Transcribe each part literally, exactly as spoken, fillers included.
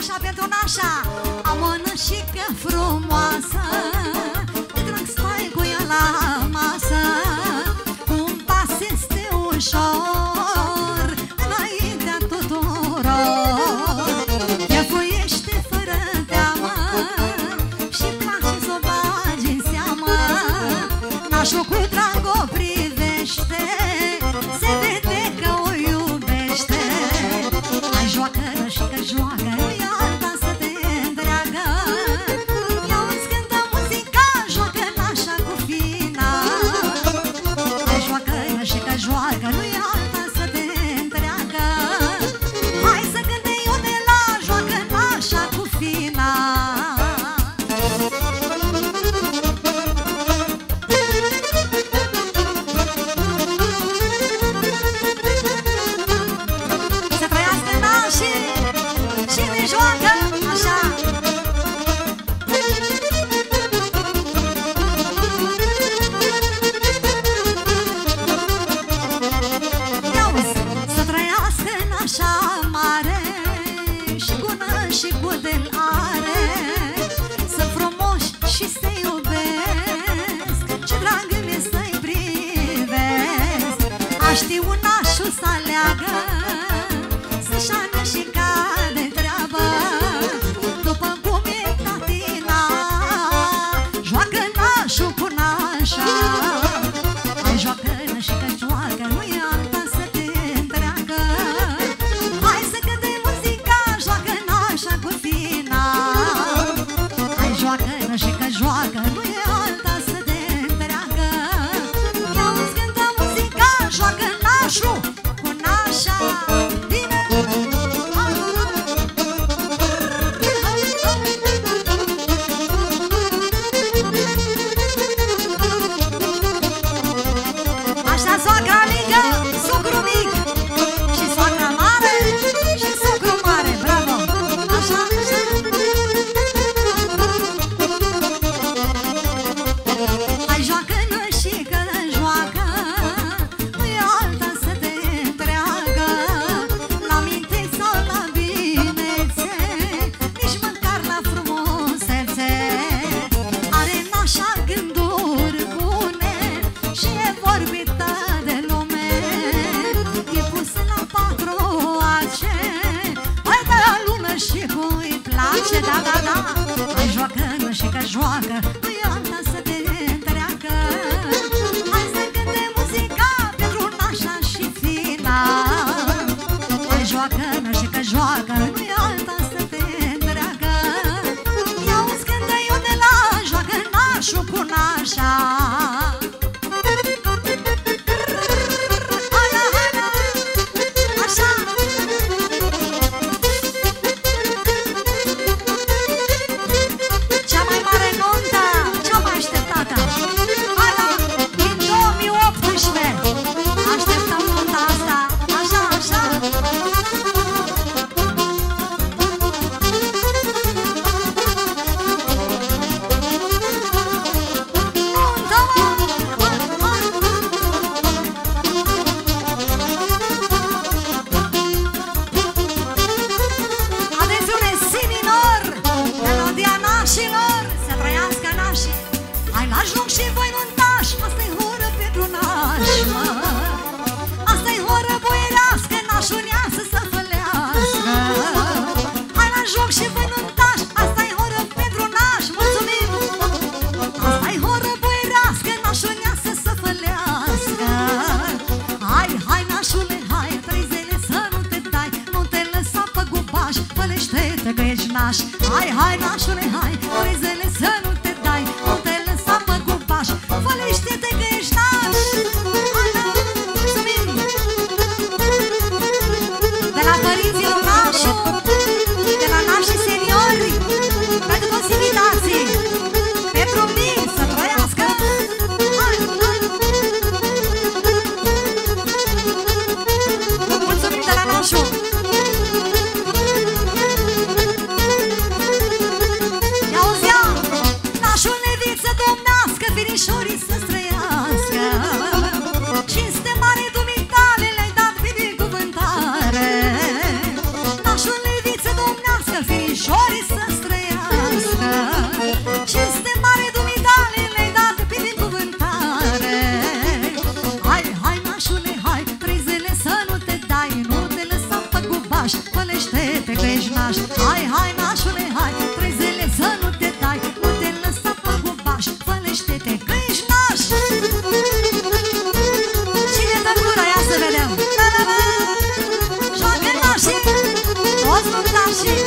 Nașa pentru Nașa. Am o nășică frumoasă, de drag stai cu ea la masă. Un pas este ușor înaintea tuturor. Chefuiește fără teamă și place să o bagi în seamă. Nașul cu drag o privește, se vede că o iubește. Hai joacă și că joacă, nu-i alta să te întreagă. Ia-uzi cântă muzica, joacă Nașa cu fina. Hai joacă și că joacă, nu-i alta să te întreagă. Hai să cânte eu de la joacă Nașa cu fina. Să trăiască nașii și ne joacă așa. Ia-uzi, să trăiască Nașa mare și bună și cu del are. Să frumoși și să iubesc, ce drag mi-e să-i privesc. A ști un nașul să aleagă, să-și ane și cade treabă. După cum e tatina, joacă nașul cu Nașa. Hai joacă și că joacă, nu-i alta să te întreagă. Hai să cânte muzica, joacă Nașa cu fina. Hai joacă și că joacă, nu-i alta să te întreagă. Ia-uzi cântă muzica, joacă Nașul cu Nașa. Bine! Așa soacra mică, sucru mic și soacra mare și sucru mare, bravo! Așa, așa. Hai joacă-nă și că joacă, nu-i alta să te întreagă. La minte sau la binețe, nici măcar la frumusețe. Are Nașa gânduri bune și e vorbită de lume. E pusă la patru ace, hai de la lună și cui place. Da, da, da. Hai joacă-nă și că joacă, nu-i alta să te întreagă. Hai să cânte muzica pentru Nașa și fina. Hai joacă-nă și că joacă, nu-i alta să te întreagă. Ia-uzi cântă eu de la joacă Nașul cu Nașa. Așa. Cea mai mare nuntă, cea mai așteptată. Hai la, din două mii optsprezece așteptăm nunta asta. Așa, așa. Nuntă, atențiune, si minor, melodia nașilor, să trăiască nașii. Hai la joc și voi nuntași, asta-i horă pentru nași, mă. Asta-i horă boierească, nașul neasă să fălească. Hai la joc și voi nuntași, asta-i horă pentru nași, mulțumim. Asta-i horă boierească, nașul neasă să fălească. Hai, hai nașule, hai, trei zile să nu te dai, nu te lăsa pe gubaș, fălește-te că ești naș. Hai, hai nașule, hai, trei zile să nu te dai, nu te lăsa pe gubaș, fălește-te că ești naș. Hai, da, mulțumim. De la părinții lui Nașu, de la nașii seniori, pentru toți invitații, pentru mine să trăiască. Hai, hai. Mulțumim de la Nașu. Ia-uzi, ia! Fălește-te că ești naș. Hai, hai, nașule, hai, trei zile să nu te dai, nu te lăsa pe gubaș. Fălește-te că ești naș. Cine dă gura? Ia să vedem. Da, da, da. Joacă nașii, toți mântașii.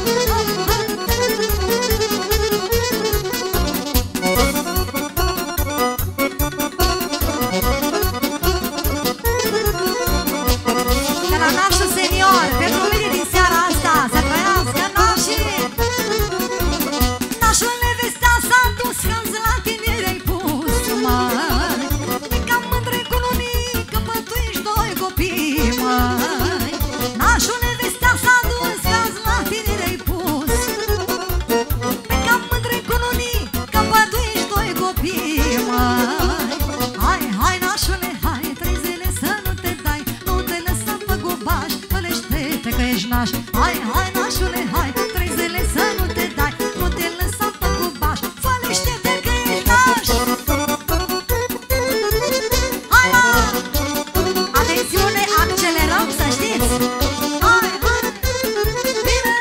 De la nașul senior, pentru mine din seara asta, să trăiască nașii. Nașul nevestea s-a dus, când la tineri-ai pus, măi. E cam mândre cu nunică, bă, tu ești doi copii, măi. Nașul nevestea s-a dus, când la tineri-ai pus. E cam mândre cu nunică, bă, tu ești doi copii, măi. Hai, hai, nașule, hai, trei zile să nu te dai, nu te lăsa pe gubaș. Fălește-te că ești naș. Hai, hai, nașule, hai, trei zile să nu te dai, nu te lăsa pe gubaș. Fălește-te că ești naș. Hai, mă! Atențiune, accelerăm, să știți. Hai, hai, bine!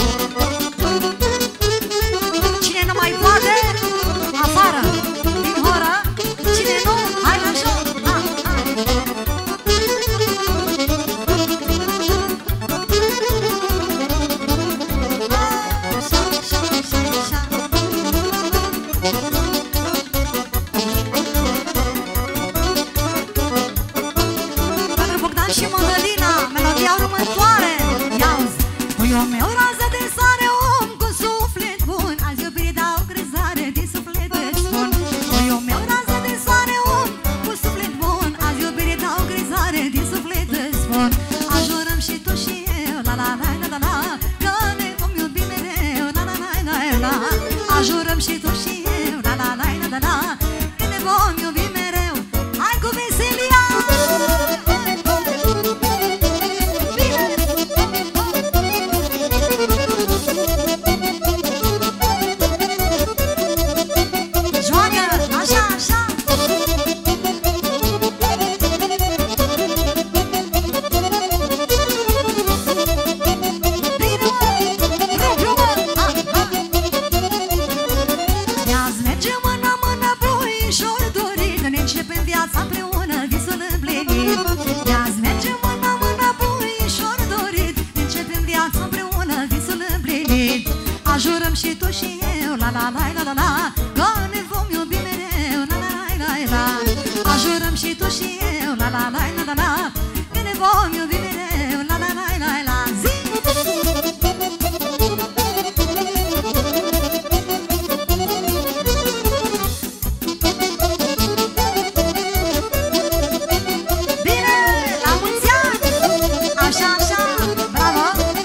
Cine nu mai poate, afară, din horă. Cine nu, hai la joc. Hai, hai. Așa, așa, așa, așa. Pentru Bogdan și Mădălina, melodia următoare. Ia-uzi! Puiul meu, rază de soare, om cu suflet bun, azi iubire dau crezare, din suflet îți spun. Puiul meu, rază de soare, om cu suflet bun, azi iubire dau crezare, din suflet îți spun. Ajurăm și tu și eu, la la la la la la, că ne vom iubi mereu, la la la la la. Ajurăm și tu și eu, la la la la la, că ne vom iubi mereu. Hai cu veselia! Joacă, așa, așa. Bine, rupiu, mă, ha, ha. Ia-ți merge mână-mână, puișor dorit, ne începem viața împreună, visul împlinit. Ia-ți merge mână-mână, puișor dorit, ne începem viața împreună, visul împlinit. Ajurăm și tu și eu, la la la la la la, că ne vom iubi mereu, la la la la la. Ajurăm și tu și eu, la la la la la la, că ne vom iubi mereu, la la la la la. Zi! Bine, la mulți ani! Așa, așa, bravo!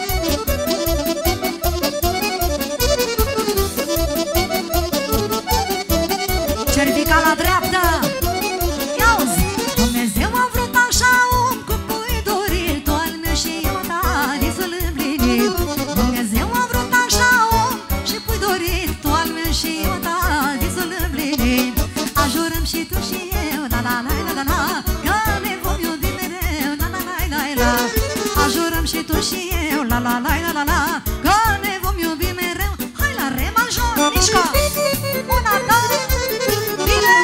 Cervica la dreapta! Ia-uzi! Dumnezeu a vrut așa, om cu pui dorit, tu al meu și eu ta, visul împlinit. Dumnezeu a vrut așa, om și pui dorit, tu al meu și eu ta, visul împlinit. Ajurăm și tu și eu, la la la la la la, că ne vom iubi mereu, la la la la la. Ajurăm și tu și eu, la la la la la la, că ne vom iubi mereu. Hai la re major, mișcă! Una, două, bine!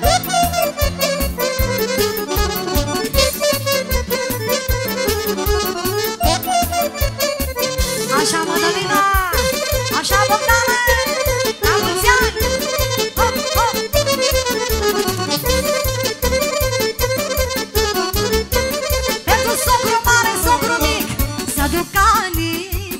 Așa, Mădălina! Așa, Bogdane! La mulți ani! Hop, hop! Pentru socru mare, socru mic, să duc anii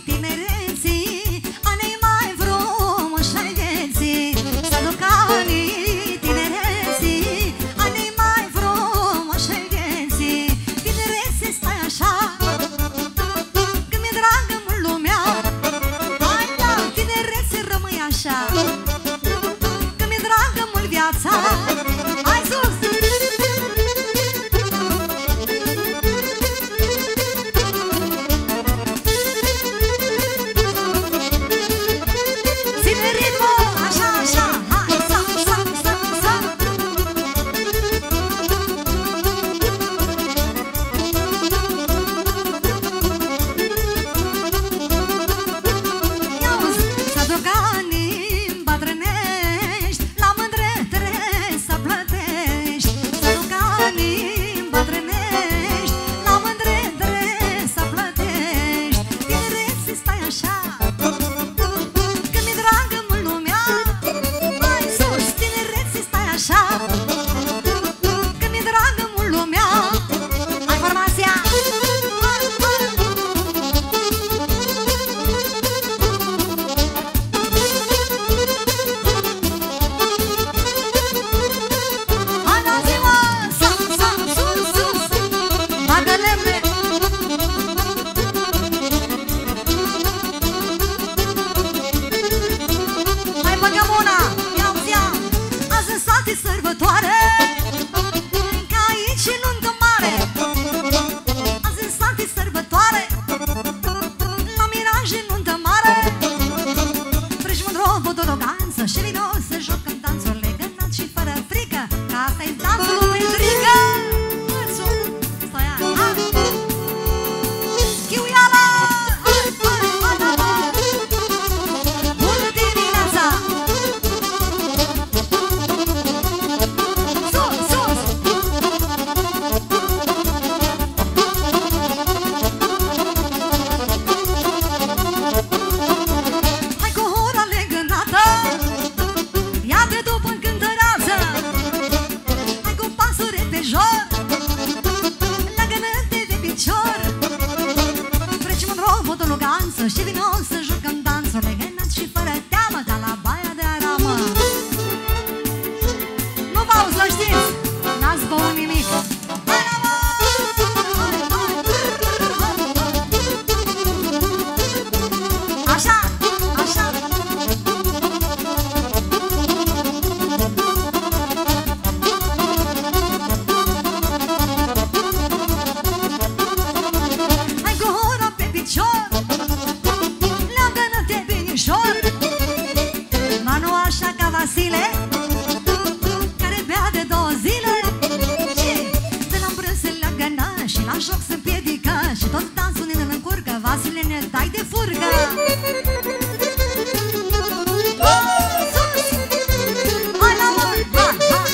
sus și vino să jucăm dansurile înalt și fără teamă, ca la baia de aramă. Nu vă auzi, să știți, n-ați băut nimic. Așa, așa. Hai cu hora pe picior, leagă-ne-te binișor. Ma nu așa ca Vasile, care bea de două zile. De la îmbrâns se leagă-nă și la joc se împiedică și tot dansul ne-l încurcă. Vasile, ne dai de furcă. Sus! Hai la mult! Hai, hai!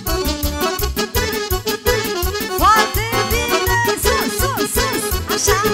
Foarte bine! Sus, sus, sus! Așa!